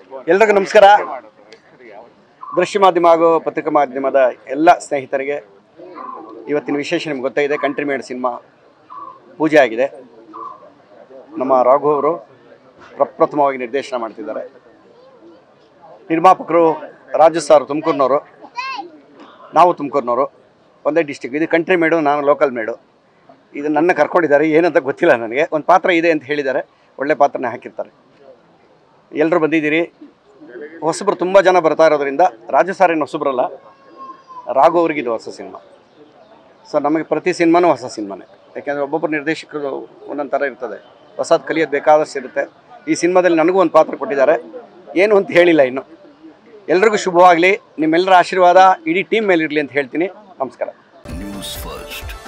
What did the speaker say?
ಎಲ್ಲರಿಗೂ ನಮಸ್ಕಾರ. ದೃಶ್ಯ ಮಾಧ್ಯಮ ಹಾಗೂ ಪತ್ರಿಕಾ ಮಾಧ್ಯಮದ ಎಲ್ಲ ಸ್ನೇಹಿತರಿಗೆ ಇವತ್ತಿನ ವಿಶೇಷ ನಿಮ್ಗೆ ಗೊತ್ತಾಗಿದೆ. ಕಂಟ್ರಿ ಮೇಡ್ ಸಿನಿಮಾ ಪೂಜೆ ಆಗಿದೆ. ನಮ್ಮ ರಾಘು ಅವರು ಪ್ರಪ್ರಥಮವಾಗಿ ನಿರ್ದೇಶನ ಮಾಡ್ತಿದ್ದಾರೆ. ನಿರ್ಮಾಪಕರು ರಾಜು ಸಾರು ತುಮಕೂರಿನವರು, ನಾವು ತುಮಕೂರಿನವರು, ಒಂದೇ ಡಿಸ್ಟಿಕ್. ಇದು ಕಂಟ್ರಿ ಮೇಡು, ನಾನು ಲೋಕಲ್ ಮೇಡು. ಇದು ನನ್ನ ಕರ್ಕೊಂಡಿದ್ದಾರೆ, ಏನಂತ ಗೊತ್ತಿಲ್ಲ ನನಗೆ. ಒಂದು ಪಾತ್ರ ಇದೆ ಅಂತ ಹೇಳಿದ್ದಾರೆ, ಒಳ್ಳೆ ಪಾತ್ರನೇ ಹಾಕಿರ್ತಾರೆ. ಎಲ್ಲರೂ ಬಂದಿದ್ದೀರಿ. ಹೊಸಬ್ರು ತುಂಬ ಜನ ಬರ್ತಾ ಇರೋದ್ರಿಂದ ರಾಜು ಸಾರೇನು ಹೊಸಬ್ರಲ್ಲ, ರಾಘು ಅವ್ರಿಗಿದು ಹೊಸ ಸಿನಿಮಾ. ಸೊ ನಮಗೆ ಪ್ರತಿ ಸಿನಿಮಾನೂ ಹೊಸ ಸಿನಿಮಾನೇ. ಯಾಕೆಂದರೆ ಒಬ್ಬೊಬ್ಬರು ನಿರ್ದೇಶಕರು ಒಂದೊಂದು ಥರ ಇರ್ತದೆ, ಹೊಸದು ಕಲಿಯೋದು ಬೇಕಾದಷ್ಟು ಇರುತ್ತೆ. ಈ ಸಿನಿಮಾದಲ್ಲಿ ನನಗೂ ಒಂದು ಪಾತ್ರ ಕೊಟ್ಟಿದ್ದಾರೆ, ಏನು ಅಂತ ಹೇಳಿಲ್ಲ ಇನ್ನು. ಎಲ್ರಿಗೂ ಶುಭವಾಗಲಿ. ನಿಮ್ಮೆಲ್ಲರ ಆಶೀರ್ವಾದ ಇಡೀ ಟೀಮ್ ಮೇಲೆ ಇರಲಿ ಅಂತ ಹೇಳ್ತೀನಿ. ನಮಸ್ಕಾರ. News first.